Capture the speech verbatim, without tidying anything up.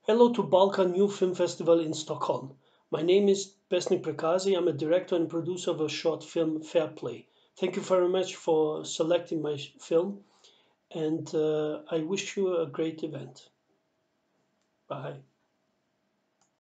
Hello to Balkan New Film Festival in Stockholm. My name is Besnik Prekazi. I'm a director and producer of a short film, Fair Play. Thank you very much for selecting my sh- film, and uh, I wish you a great event. Bye.